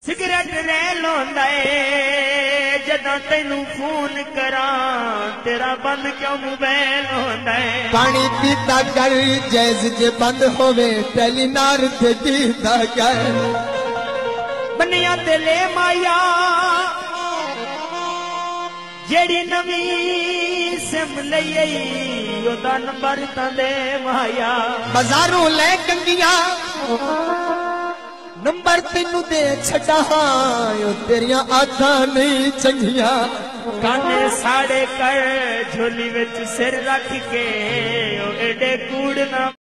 Cigarette रे लोंदा है जदा तेनू फोन करा तेरा बंद क्यों मोबाइल होंदा है। पानी पीता कर जैज जे बंद होवे टेलीनार ते दीदा कर बनिया ते ले माया जेड़ी नवी सिम लई ओदा नंबर तां दे माया बाजारों ले कंगिया नंबर तेनू दे छड़ा यो तेरिया आदतां नहीं चंगिया काने साड़े कर झोली विच सिर रख के ओ एडे कूड़ ना